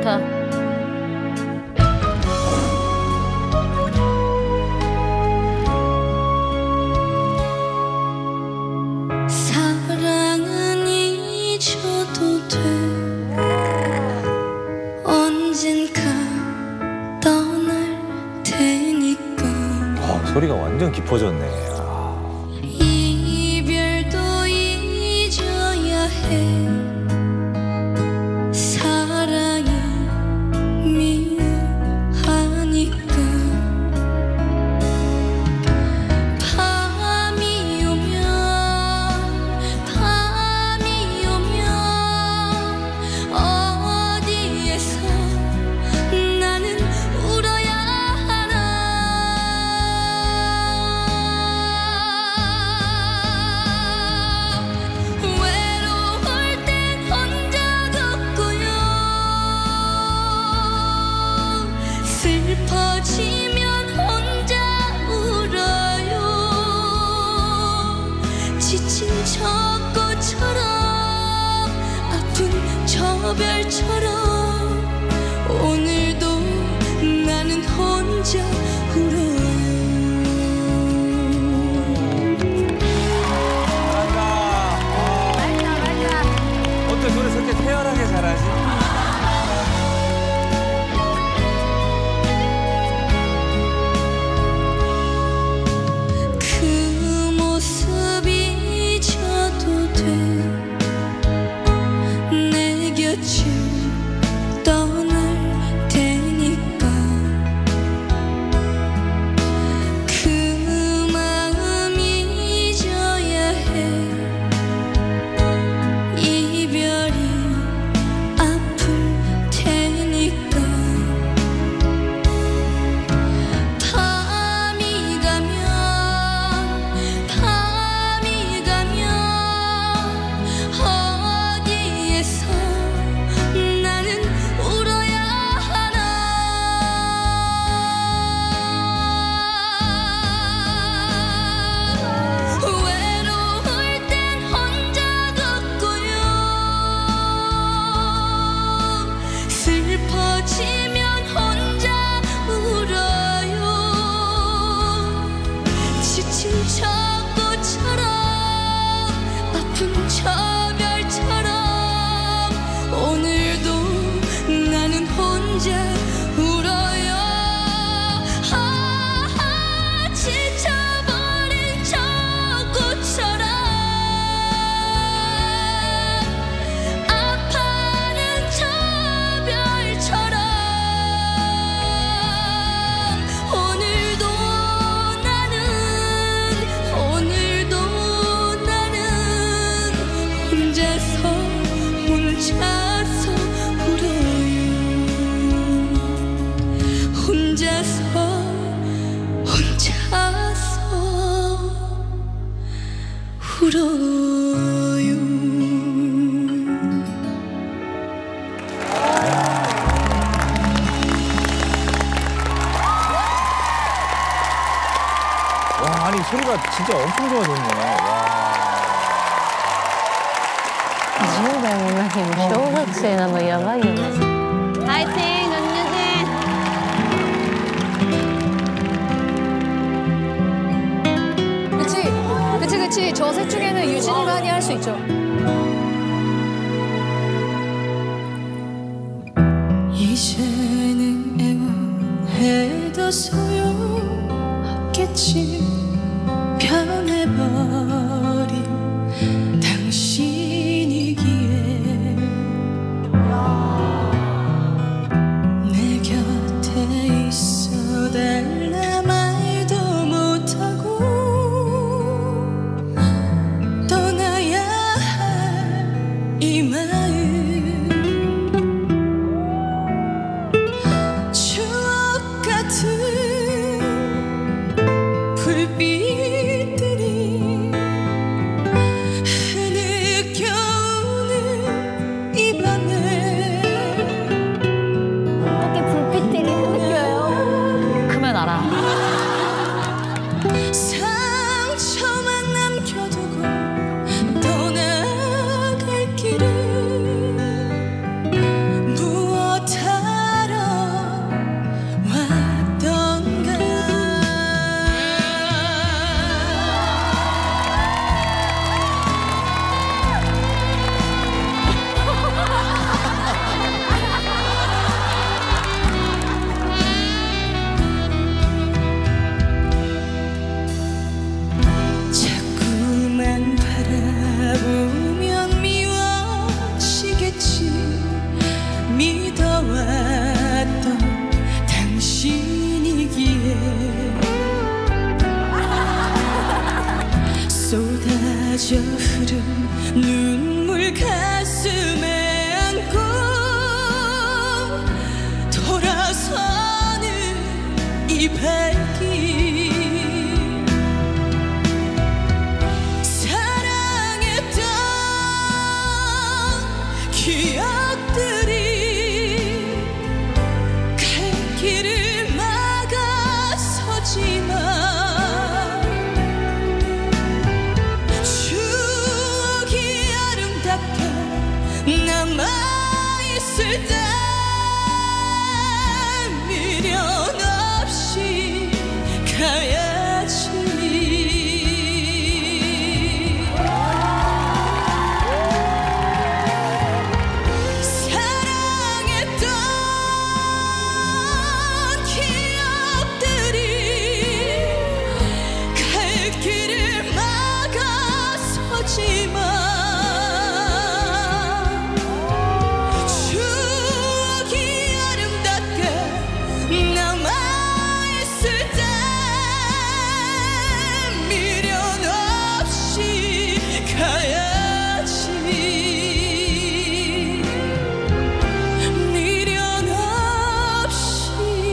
좋다. 사랑은 잊어도 돼. 언젠가 떠날 테니까. 소리가 완전 깊어졌네. 이별도 잊어야 해. 사랑이 미워하니까. 밤이 오면 어디에서 나는 울어야 하나. 외로울 땐 혼자 걷고요. 슬퍼지면 혼자 울어요. 지친 저 꽃처럼 아픈 저 별처럼 오늘도 나는 혼자 울어요. 어떻게 노래 저렇게 태연하게 잘하지? 그 모습 잊어도 돼. 내 곁을 떠날 테니까. 그 마음 잊어야 해. 이별이 아플 테니까. 밤이 가면 어디에서 나는 울어야 하나. 외로울 땐 혼자 걷고요. 슬퍼지면 혼자 울어요. 지친 저 꽃처럼 아픈 저 별처럼 오늘도 나는 혼자 울어요. 지쳐버린 저 꽃처럼 아파하는 저 별처럼 오늘도 나는 혼자서 울어요. 혼자서 울어요. 와, 아니 소리가 진짜 엄청 좋아졌네. 와. 10代の中に小学生なのやばいよね。はい、チーン、 그치. 저 셋 중에는 유진이만이 할 수 있죠. 이제는 애원해도 소용없겠지. 변해버린 당신이기에 내 곁에 있어달라 말도 못하고 떠나야 할 이 마음. 추억 같은 기억들이 갈 길을 막아서지만 추억이 아름답게 남아있을 때 미련 없이 가야지. 사랑했던 기억들이 갈 길을 막아서지만 추억이 아름답게 남아있을 때 미련 없이 가야지. 미련 없이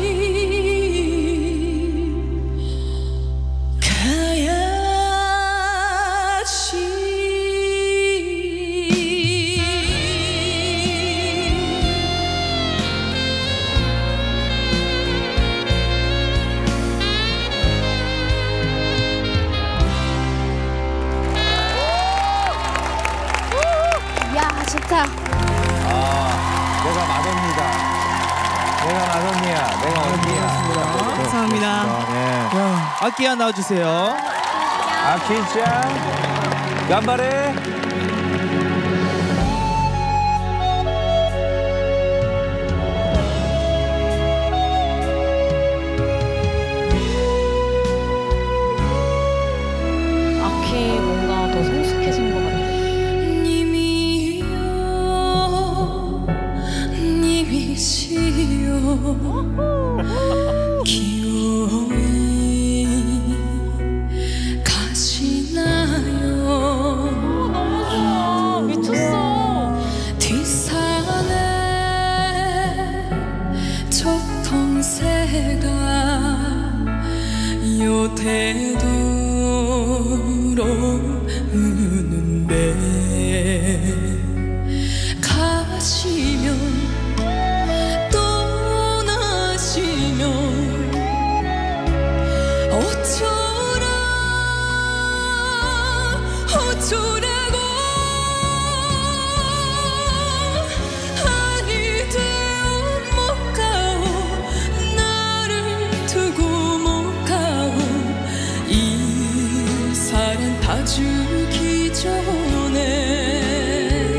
야, 좋다. 내가 맏언니다. 내가 맏언니야. 내가 언니야. 감사합니다. 네. 악기야 나와주세요. 아키짱 간발해. 아키 뭔가 더 성숙해진 것 같아. 님이요 님이시여 기어이 가시나요. 미쳤어. 뒷산에 젖통새가 요대도록 우는데 가시면 떠나시면 어쩌라고 아니 되어 못 가오. 나를 두고 못 가오. 이 사랑 다 주기 전에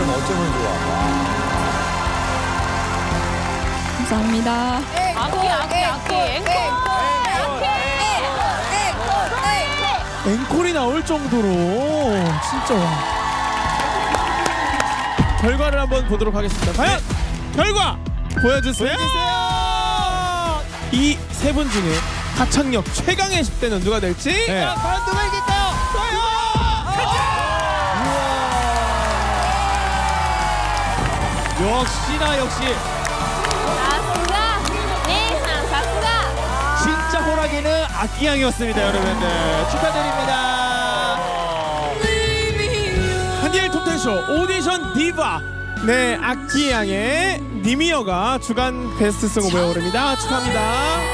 발음 어쩌면 좋아. 감사합니다. 앵콜이 나올 정도로 진짜 결과를 한번 보도록 하겠습니다. 과연 결과 보여주세요. 이 세 분 중에 가창력 최강의 10대는 누가 될지. 네. 과연 누가 이길까요? 역시나 역시 진짜 호랑이는 악기양이었습니다, 여러분들. 축하드립니다. 한일 톱텐쇼 오디션 디바. 네, 악기양의 니미어가 주간 베스트송 후보에 오릅니다. 축하합니다.